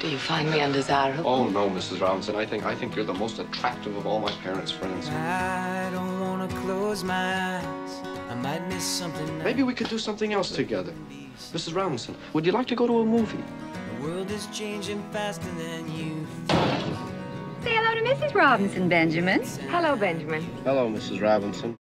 Do you find me undesirable? Oh, no, Mrs. Robinson. I think you're the most attractive of all my parents' friends. I don't want to close my eyes. I might miss something. Maybe we could do something else together. Mrs. Robinson, would you like to go to a movie? The world is changing faster than you. Say hello to Mrs. Robinson, Benjamin. Hello, Benjamin. Hello, Mrs. Robinson.